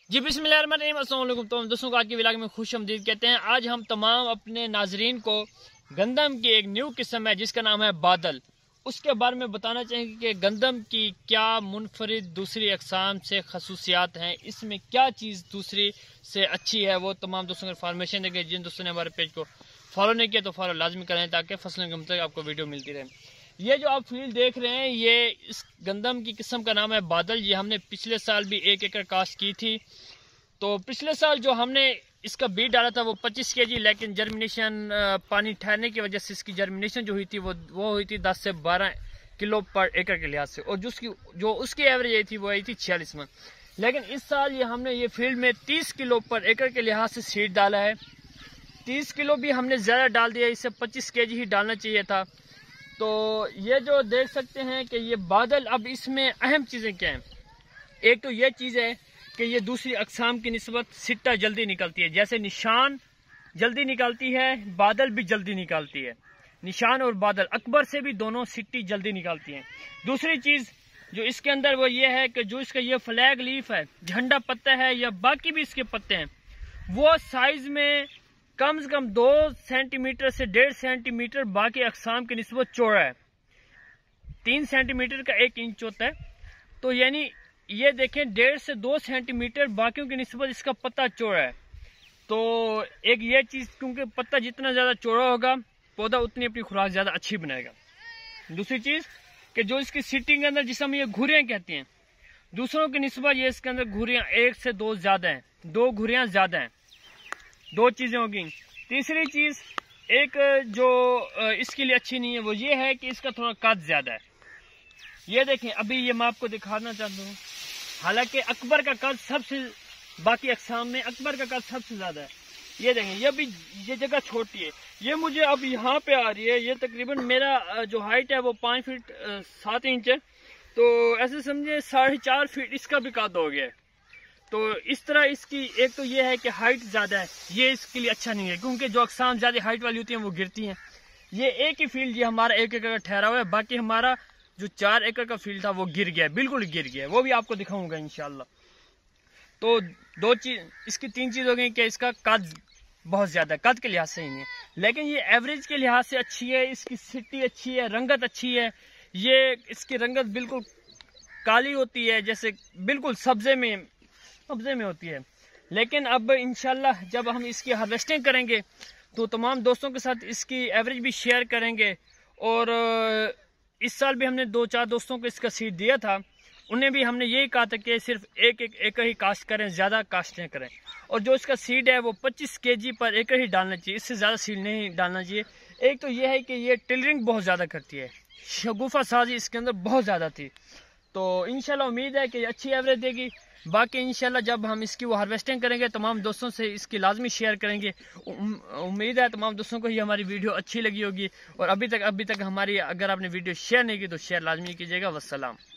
جی بسم اللہ الرحمن الرحیم، السلام علیکم تمام دوستوں کو آج کی ولاگ میں خوش آمدید کہتے ہیں۔ آج ہم تمام اپنے ناظرین کو گندم کی ایک نیو قسم ہے جس کا نام ہے بادل، اس کے بارے میں بتانا چاہیں گے کہ گندم کی کیا منفرد دوسری اقسام سے خصوصیات ہیں، اس میں کیا چیز دوسری سے اچھی ہے، وہ تمام دوستوں کو انفارمیشن دیں گے۔ جن دوستوں نے ہمارے پیج کو فالو نہیں کیا تو فالو لازمی کریں تاکہ فصلوں کے متعلق آپ کو ویڈیو ملتی رہے۔ یہ جو آپ فیلڈ دیکھ رہے ہیں یہ اس گندم کی قسم کا نام ہے بادل۔ یہ ہم نے پچھلے سال بھی 1 ایکڑ کاشت کی تھی، تو پچھلے سال جو ہم نے اس کا بیج ڈالا تھا وہ 25 kg، لیکن جرمنیشن پانی ٹھہرنے کی وجہ سے اس کی جرمنیشن جو ہوئی تھی وہ ہوئی تھی 10 سے 12 کلو پر ایکڑ کے لحاظ سے، اور جو اس کی ایوریج آئی تھی وہ آئی تھی 46 من۔ لیکن اس سال یہ ہم نے یہ فیلڈ میں 30 کلو پر ایکڑ کے لحاظ سے سیڈ ڈالا ہے۔ 30 کلو بھی ہم نے زیادہ ڈال دیا، اس سے 25 kg ہی ڈالنا چاہیے تھا۔ تو یہ جو دیکھ سکتے ہیں کہ یہ بادل، اب اس میں اہم چیزیں کیا ہیں؟ ایک تو یہ چیز ہے کہ یہ دوسری اقسام کی نسبت سٹا جلدی نکلتی ہے، جیسے نشان جلدی نکالتی ہے بادل بھی جلدی نکالتی ہے۔ نشان اور بادل اکبر سے بھی دونوں سٹی جلدی نکالتی ہیں۔ دوسری چیز جو اس کے اندر وہ یہ ہے کہ جو اس کا یہ فلیگ لیف ہے، جھنڈا پتا ہے یا باقی بھی اس کے پتے ہیں، وہ سائز میں کم سے کم 2 سینٹی میٹر سے 1.5 سینٹی میٹر باقی اقسام کی نسبت چوڑا ہے۔ 3 سینٹی میٹر کا 1 انچ ہوتا ہے، تو یعنی یہ دیکھیں 1.5 سے 2 سینٹی میٹر باقیوں کی نسبت اس کا پتا چوڑا ہے۔ تو ایک یہ چیز، کیونکہ پتا جتنا زیادہ چوڑا ہوگا پودا اتنی اپنی خوراک زیادہ اچھی بنائے گا۔ دوسری چیز کہ جو اس کی سیٹنگ کے اندر جس ہم یہ گھریاں کہتے ہیں، دوسروں کی نسبت یہ اس کے اندر گھریاں 1 سے 2 زیادہ ہیں، 2 گھریاں زیادہ ہیں۔ 2 چیزیں ہوگی۔ تیسری چیز ایک جو اس کے لیے اچھی نہیں ہے وہ یہ ہے کہ اس کا تھوڑا قد زیادہ ہے۔ یہ دیکھیں، ابھی یہ میں آپ کو دکھانا چاہتا ہوں، حالانکہ اکبر کا قد سب سے، باقی اقسام میں اکبر کا قد سب سے زیادہ ہے۔ یہ دیکھیں، یہ بھی یہ جگہ چھوٹی ہے، یہ مجھے اب یہاں پہ آ رہی ہے، یہ تقریباً میرا جو ہائٹ ہے وہ 5 فٹ 7 انچ ہے، تو ایسے سمجھے 4.5 فٹ اس کا بھی قد ہو گیا ہے۔ تو اس طرح اس کی ایک تو یہ ہے کہ ہائٹ زیادہ ہے، یہ اس کے لیے اچھا نہیں ہے، کیونکہ جو اقسام زیادہ ہائٹ والی ہوتی ہیں وہ گرتی ہیں۔ یہ ایک ہی فیلڈ، یہ ہمارا 1 ایکڑ کا ٹھہرا ہوا ہے، باقی ہمارا جو 4 ایکڑ کا فیلڈ تھا وہ گر گیا، بالکل گر گیا، وہ بھی آپ کو دکھاؤں گا انشاءاللہ۔ تو 2 چیز، اس کی 3 چیز ہو گئی کہ اس کا قد بہت زیادہ ہے، قد کے لحاظ سے ہی نہیں ہے، لیکن یہ ایوریج کے لحاظ سے اچھی ہے، اس کی سٹی اچھی ہے، رنگت اچھی ہے۔ یہ اس کی رنگت بالکل کالی ہوتی ہے، جیسے بالکل سبزے میں ہوتی ہے۔ لیکن اب انشاءاللہ جب ہم اس کی ہارویسٹنگ کریں گے تو تمام دوستوں کے ساتھ اس کی ایوریج بھی شیئر کریں گے، اور اس سال بھی ہم نے 2-4 دوستوں کو اس کا سیڈ دیا تھا، انہیں بھی ہم نے یہی کہا تھا کہ صرف ایک ایکڑ ہی کاشت کریں، زیادہ کاشت نہ کریں، اور جو اس کا سیڈ ہے وہ 25 kg پر ایکڑ ہی ڈالنا چاہیے، اس سے زیادہ سیڈ نہیں ڈالنا چاہیے۔ ایک تو یہ ہے کہ یہ ٹلرنگ بہت زیادہ کرتی ہے، شگوفہ سازی اس کے اندر بہت زیادہ تھی، تو انشاءاللہ امید ہے کہ یہ اچھی ایوریج دے گی۔ باقی انشاءاللہ جب ہم اس کی وہ ہارویسٹنگ کریں گے تمام دوستوں سے اس کی لازمی شیئر کریں گے۔ امید ہے تمام دوستوں کو یہ ہماری ویڈیو اچھی لگی ہوگی، اور ابھی تک ہماری اگر آپ نے ویڈیو شیئر نہیں کی تو شیئر لازمی کیجیے گا۔ والسلام۔